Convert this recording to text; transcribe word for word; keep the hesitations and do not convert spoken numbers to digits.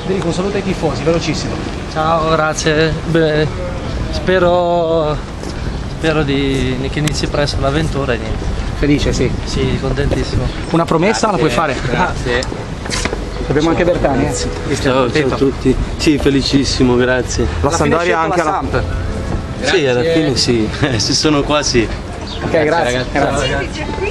Federico, un saluto ai tifosi, velocissimo. Ciao, grazie. Beh, spero, spero di, che inizi presto l'avventura e niente. Felice, sì. Sì, contentissimo. Una promessa la puoi fare? Grazie. Abbiamo anche Bertani. Eh? Ciao, ciao a tutti. Sì, felicissimo, grazie. La Sampdoria anche alla Samp. Sì, alla fine sì. Se sono qua sì. Ok, grazie. Grazie, grazie.